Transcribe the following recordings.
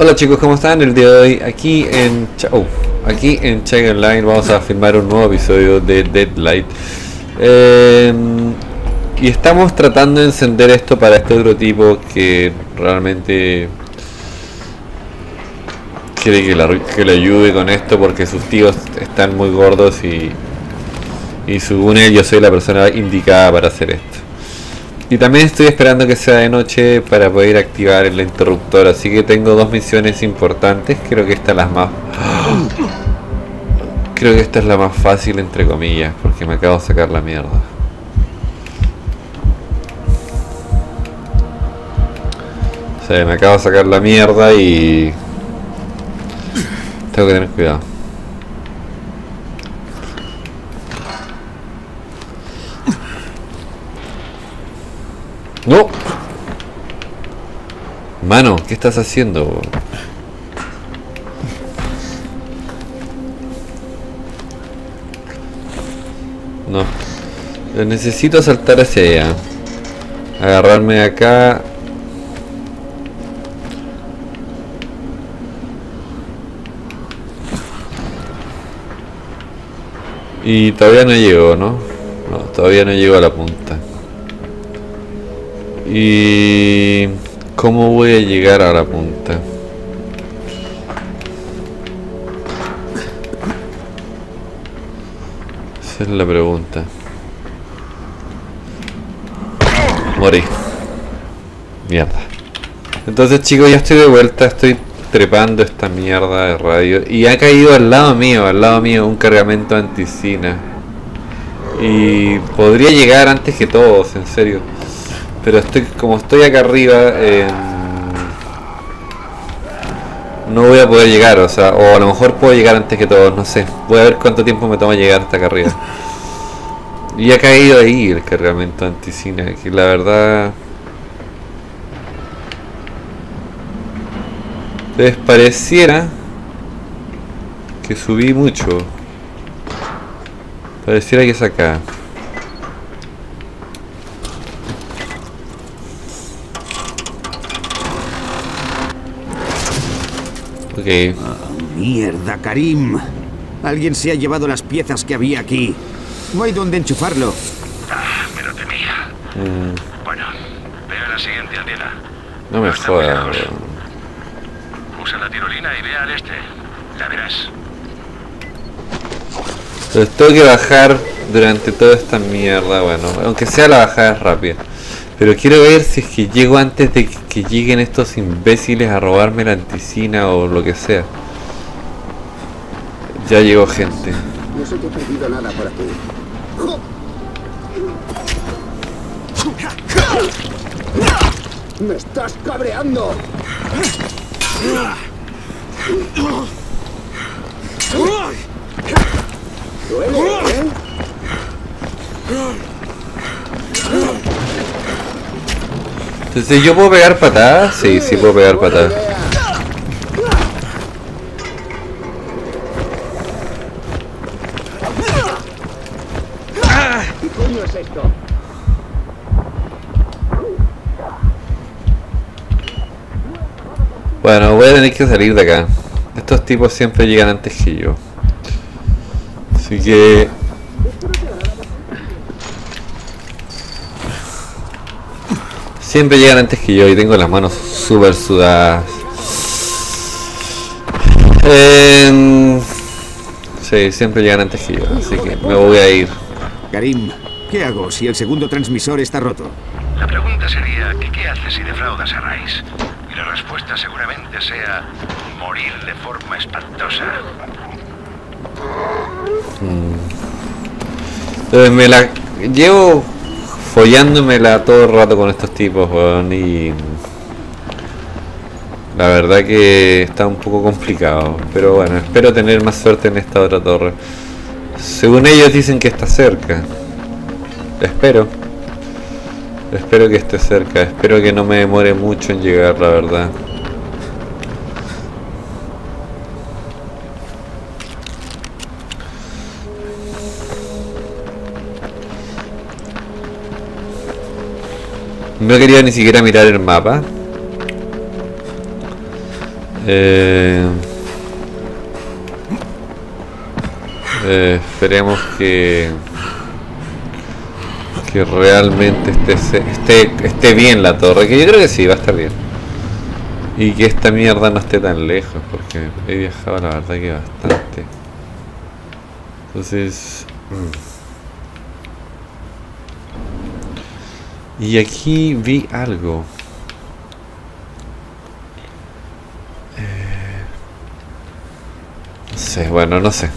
Hola chicos, ¿cómo están? El día de hoy aquí en Chaggy Online vamos a filmar un nuevo episodio de Deadlight. Y estamos tratando de encender esto para este otro tipo que realmente quiere que le ayude con esto porque sus tíos están muy gordos y según él yo soy la persona indicada para hacer esto. Y también estoy esperando que sea de noche para poder activar el interruptor, así que tengo dos misiones importantes. Creo que esta es la más fácil entre comillas, porque me acabo de sacar la mierda. O sea, me acabo de sacar la mierda y tengo que tener cuidado. ¡No! Mano, ¿qué estás haciendo? No. Necesito saltar hacia allá. Agarrarme de acá. Y todavía no llego, ¿no? No, todavía no llego a la punta. ¿Y cómo voy a llegar a la punta? Esa es la pregunta. Morí. Mierda. Entonces chicos, ya estoy de vuelta. Estoy trepando esta mierda de radio. Y ha caído al lado mío, un cargamento anticina. Y podría llegar antes que todos, en serio. Pero como estoy acá arriba, no voy a poder llegar, o sea, o a lo mejor puedo llegar antes que todos, no sé. Voy a ver cuánto tiempo me toma llegar hasta acá arriba. Y ha caído ahí el cargamento anticina, que la verdad... les pareciera que subí mucho. Pareciera que es acá. Okay. Oh, mierda, Karim. Alguien se ha llevado las piezas que había aquí. No hay dónde enchufarlo. Ah, me lo temía. Bueno, ve a la siguiente antena. No me jodas. Usa la tirolina y ve al este. Ya verás. Pero tengo que bajar durante toda esta mierda. Bueno, aunque sea la bajada es rápida. Pero quiero ver si es que llego antes de que lleguen estos imbéciles a robarme la anticina o lo que sea. Ya llegó gente. No se te ha perdido nada por aquí. ¡Me estás cabreando! ¿Duele, eh? Entonces, ¿yo puedo pegar patadas? Sí, sí puedo pegar patadas. ¿Qué coño es esto? Bueno, voy a tener que salir de acá. Estos tipos siempre llegan antes que yo. Así que... siempre llegan antes que yo y tengo las manos súper sudadas. Sí, siempre llegan antes que yo, así que me voy a ir. Karim, ¿qué hago si el segundo transmisor está roto? La pregunta sería que ¿qué haces si defraudas a Rice? Y la respuesta seguramente sea morir de forma espantosa. Entonces me la llevo follándomela todo el rato con estos tipos, weón, y la verdad que está un poco complicado, pero bueno, espero tener más suerte en esta otra torre. Según ellos dicen que está cerca. Espero que esté cerca, espero que no me demore mucho en llegar, la verdad. No quería ni siquiera mirar el mapa. Esperemos que realmente esté bien la torre, que yo creo que sí, va a estar bien. Y que esta mierda no esté tan lejos, porque he viajado la verdad que bastante. Entonces... Y aquí vi algo. No sé, bueno, no sé.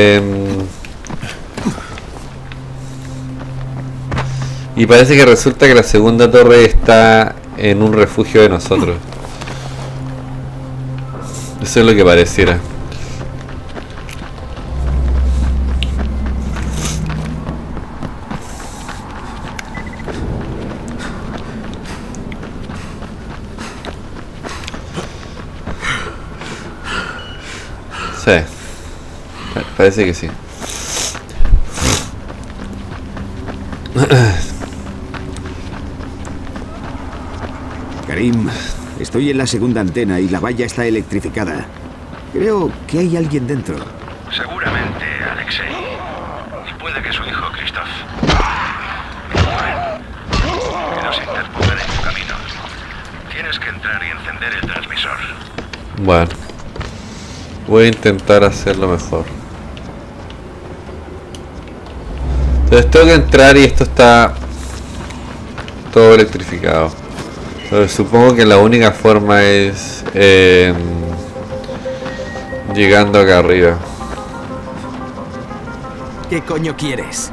Y parece que resulta que la segunda torre está en un refugio de nosotros. Eso es lo que pareciera. Sí, parece que sí. Karim, estoy en la segunda antena y la valla está electrificada. Creo que hay alguien dentro. Seguramente Alexei. Y puede que su hijo Christoph. Que nos interpongan en tu camino. Tienes que entrar y encender el transmisor. Bueno, voy a intentar hacerlo mejor. Entonces tengo que entrar y esto está todo electrificado. Entonces, supongo que la única forma es llegando acá arriba. ¿Qué coño quieres?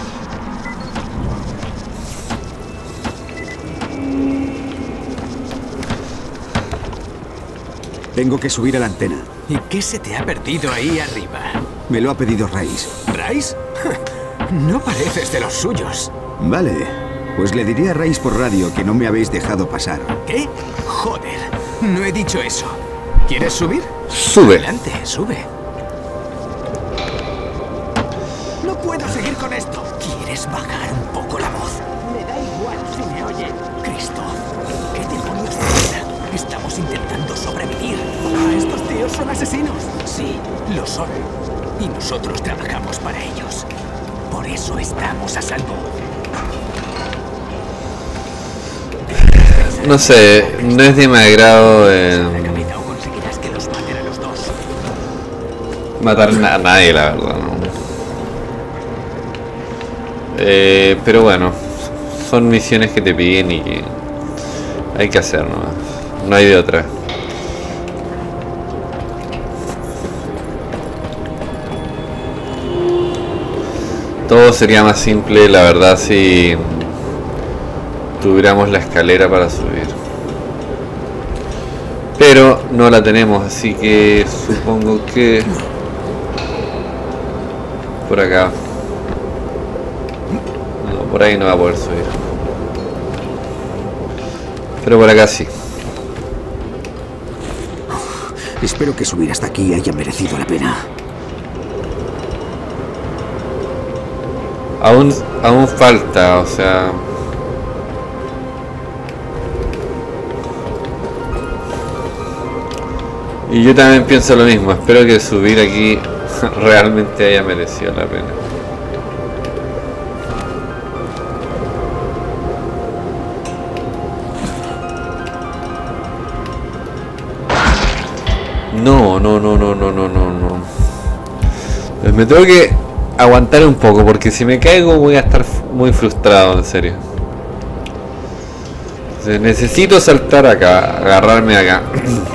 Tengo que subir a la antena. ¿Y qué se te ha perdido ahí arriba? Me lo ha pedido Rice. ¿Rice? No pareces de los suyos. Vale, pues le diré a Rice por radio que no me habéis dejado pasar. ¿Qué? Joder, no he dicho eso. ¿Quieres subir? Sube. Adelante, sube. No puedo seguir con esto. ¿Quieres bajar un poco la voz? Me da igual si me oyen. Christoph, ¿qué demonios pasa? Estamos intentando sobrevivir. ¿Estos tíos son asesinos? Sí, lo son. Y nosotros trabajamos para ellos. Por eso estamos a salvo. No sé, no es de mi agrado matar a nadie, la verdad, ¿no? Pero bueno, son misiones que te piden y que hay que hacer, ¿no? No hay de otra. Todo sería más simple, la verdad, si tuviéramos la escalera para subir. Pero no la tenemos, así que supongo que por acá. No, por ahí no va a poder subir. Pero por acá sí. Espero que subir hasta aquí haya merecido la pena. Aún falta, o sea... Y yo también pienso lo mismo, espero que subir aquí realmente haya merecido la pena. No. Pues me tengo que aguantar un poco, porque si me caigo voy a estar muy frustrado, en serio. Entonces, necesito saltar acá, agarrarme acá.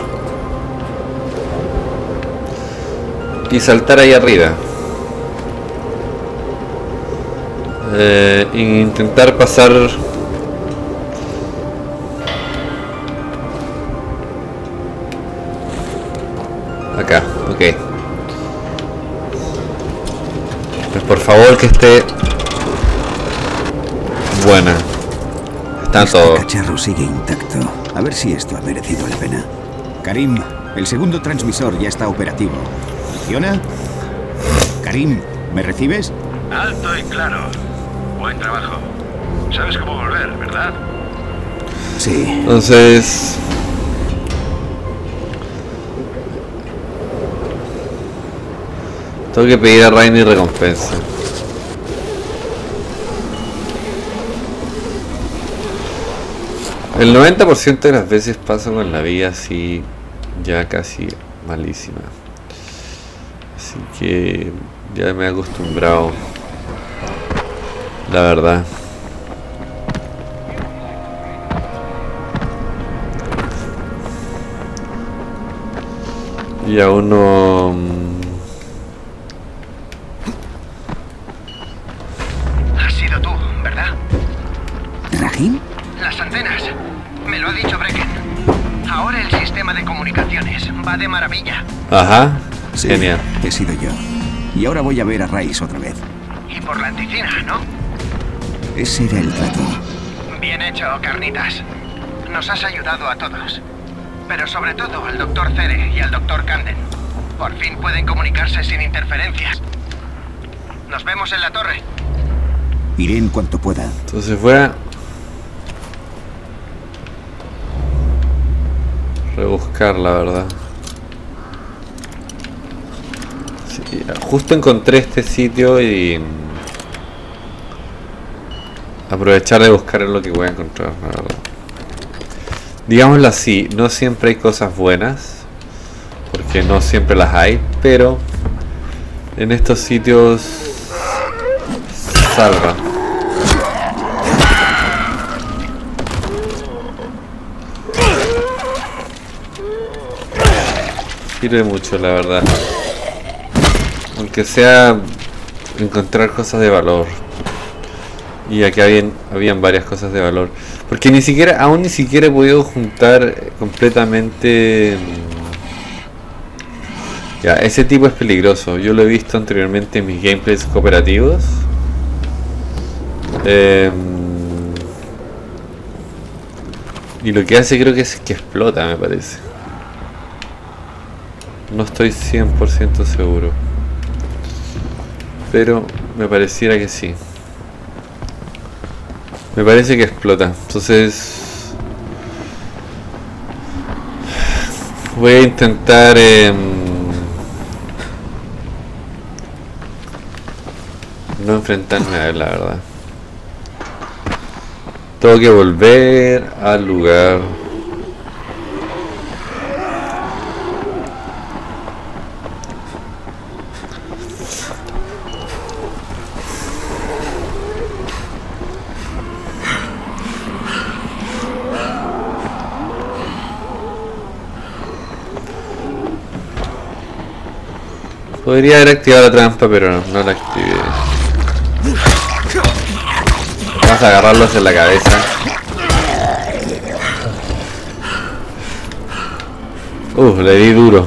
Y saltar ahí arriba. E intentar pasar... Acá, ok. Pues por favor que esté buena. Está todo. El cacharro sigue intacto. A ver si esto ha merecido la pena. Karim, el segundo transmisor ya está operativo. ¿Funciona? Karim, ¿me recibes? Alto y claro. Buen trabajo. Sabes cómo volver, ¿verdad? Sí. Entonces... Tengo que pedir a Rainy recompensa. El 90% de las veces paso con la vida así, ya casi malísima. Así que ya me he acostumbrado, la verdad. Y aún no... Has sido tú, ¿verdad? ¿Rahim? Las antenas. Me lo ha dicho Brecken. Ahora el sistema de comunicaciones va de maravilla. Ajá, Sí, genial. he sido yo. Y ahora voy a ver a Rice otra vez. Y por la anticina, ¿no? Ese era el trato. Bien hecho, carnitas. Nos has ayudado a todos. Pero sobre todo al Dr. Cere y al Dr. Camden. Por fin pueden comunicarse sin interferencias. Nos vemos en la torre. Iré en cuanto pueda. Entonces voy a rebuscar, la verdad. Sí, justo encontré este sitio y aprovechar de buscar lo que voy a encontrar, la verdad. Digámoslo así, no siempre hay cosas buenas, porque no siempre las hay, pero en estos sitios salva. Sirve mucho, la verdad. Aunque sea encontrar cosas de valor. Y aquí habían varias cosas de valor. Porque aún ni siquiera he podido juntar completamente. Ya, ese tipo es peligroso. Yo lo he visto anteriormente en mis gameplays cooperativos. Y lo que hace creo que es que explota, me parece. No estoy 100% seguro. Pero me pareciera que sí. Me parece que explota. Entonces voy a intentar no enfrentarme a él, la verdad. Tengo que volver al lugar. Podría haber activado la trampa, pero no la activé. Vamos a agarrarlos en la cabeza. Le di duro.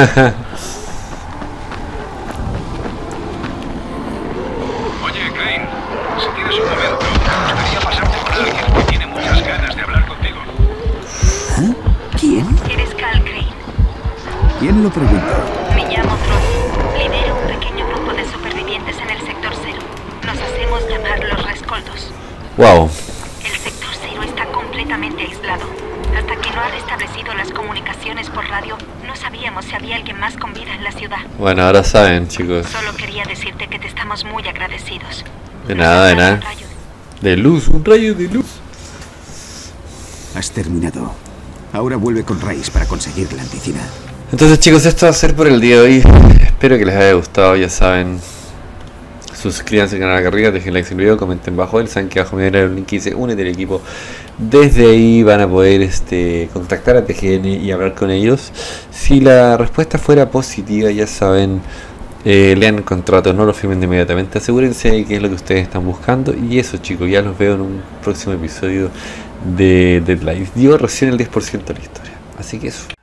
Oye, Crane, si tienes un momento, me gustaría pasarte con alguien que tiene muchas ganas de hablar contigo. ¿Ah? ¿Quién? Eres Cal Crane. ¿Quién lo pregunta? Me llamo Troy. Lidero un pequeño grupo de supervivientes en el sector 0. Nos hacemos llamar los rescoldos. Wow. El sector 0 está completamente aislado. Hasta que no ha restablecido las comunicaciones por radio, no sabíamos si había alguien más con vida en la ciudad. Bueno, ahora saben, chicos. Solo quería decirte que te estamos muy agradecidos. De nada, de nada. Un rayo. De luz, un rayo de luz. Has terminado. Ahora vuelve con Rice para conseguir la anticina. Entonces, chicos, esto va a ser por el día de hoy. Espero que les haya gustado, ya saben. Suscríbanse al canal acá arriba, dejen like si el video, comenten bajo él, saben que abajo me viene el link que dice únete al equipo. Desde ahí van a poder contactar a TGN y hablar con ellos. Si la respuesta fuera positiva, ya saben, lean el contrato, no lo firmen de inmediatamente, asegúrense de que es lo que ustedes están buscando. Y eso, chicos, ya los veo en un próximo episodio de Dead Life. Dio recién el 10% de la historia, así que eso.